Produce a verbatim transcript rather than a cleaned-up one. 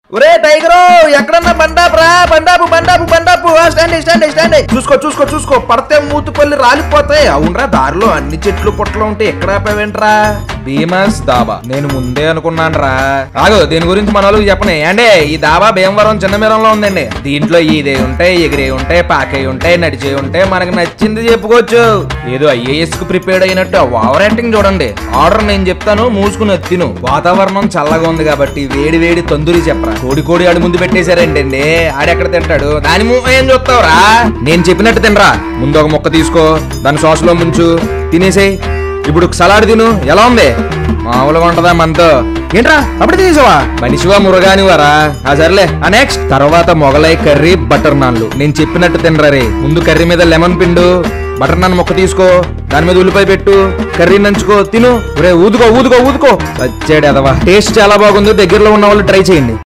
ఒరే టైగరు ఎక్కడన్నా బండాపు రా బండాపు బండాపు బండాపు స్టాండ్ స్టాండ్ స్టాండ్ చూసుకో చూసుకో చూసుకో పడితే మూతుపల్లి రాలిపోతాయి. అవునరా దారిలో అన్ని చెట్లు పొట్లు ఉంటే ఎక్కడ ఆపావేంట్రా? భీమస్ దాబా నేను ముందే అనుకున్నాను రా. ఆగు దీని గురించి మన వాళ్ళకి చెప్పనే అండి. ఈ దాబా భీమవరం చిన్నమీరంలో ఉందండి. దీంట్లో ఇదే ఉంటాయి, ఎగిరే ఉంటాయి, పాకే ఉంటాయి, నడిచే ఉంటాయి, మనకు నచ్చింది చెప్పుకోవచ్చు. ఏదో ఐఏఎస్ కు ప్రిపేర్డ్ అయినట్టు ఓవర్ యాక్టింగ్ చూడండి. ఆర్డర్ నేను చెప్తాను, మూసుకుని తిను. వాతావరణం చల్లగా ఉంది కాబట్టి వేడి వేడి తందూరి చెప్పరా. కోడి కోడి ఆడు ముందు పెట్టేశారంటండి. ఆడెక్కడ తింటాడు? దాని ఏం చూస్తావురా? నేను చెప్పినట్టు తినరా. ముందు ఒక మొక్క తీసుకో, దాని సాస్ లో ముంచు, తినేసేయ్. ఇప్పుడు సలాడ్ తిను. ఎలా ఉంది? మామూలుగా ఉంటదా మనతో? ఏంట్రా అప్పుడు తీసావా? మనిషివా మురగానివారా? ఆ సర్లే. ఆ నెక్స్ట్ తర్వాత మొగలై కర్రీ బటర్ నాన్లు. నేను చెప్పినట్టు తినరా రే. ముందు కర్రీ మీద లెమన్ పిండు, బటర్ నాన్ మొక్క తీసుకో, దాని మీద ఉల్లిపాయ పెట్టు, కర్రీ నంచుకో, తిను. రే ఊదుకో ఊదుకో ఊదుకో. వచ్చాడు అదవా. టేస్ట్ చాలా బాగుంది. దగ్గరలో ఉన్న వాళ్ళు ట్రై చేయండి.